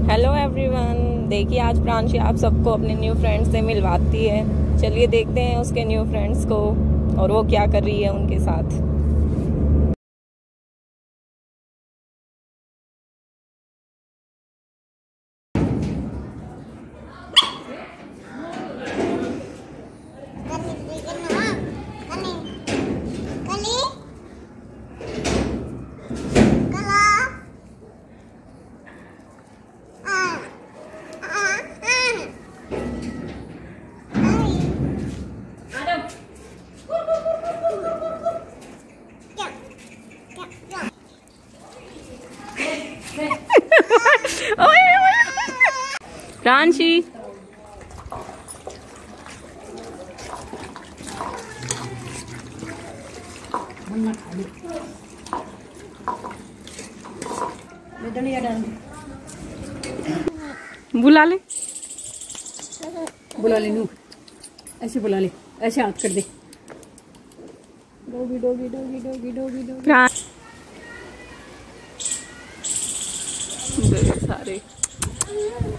Hello everyone, देखिए आज प्रांशी आप सबको अपने न्यू फ्रेंड्स से मिलवाती है। चलिए देखते हैं उसके न्यू फ्रेंड्स को और वो क्या कर रही है उनके साथ। प्रांशी बुला ले नू, ऐसे बुला ले, ऐसे हाथ कर दे। Doggy doggy doggy doggy doggy doggy. सारे